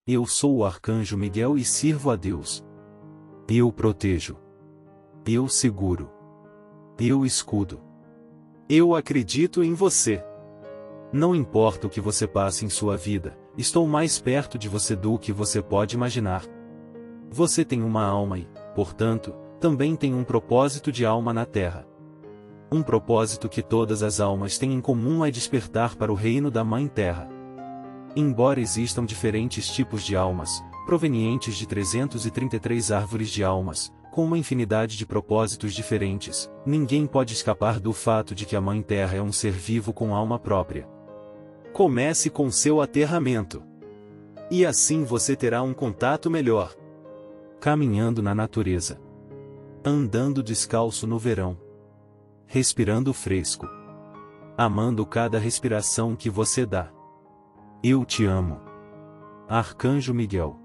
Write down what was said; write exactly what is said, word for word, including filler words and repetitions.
Eu sou o Arcanjo Miguel e sirvo a Deus. Eu protejo. Eu seguro. Eu escudo. Eu acredito em você. Não importa o que você passe em sua vida, estou mais perto de você do que você pode imaginar. Você tem uma alma e, portanto, também tem um propósito de alma na Terra. Um propósito que todas as almas têm em comum é despertar para o reino da Mãe Terra. Embora existam diferentes tipos de almas, provenientes de trezentas e trinta e três árvores de almas, com uma infinidade de propósitos diferentes, ninguém pode escapar do fato de que a Mãe Terra é um ser vivo com alma própria. Comece com seu aterramento. E assim você terá um contato melhor. Caminhando na natureza. Andando descalço no verão. Respirando fresco. Amando cada respiração que você dá. Eu te amo. Arcanjo Miguel.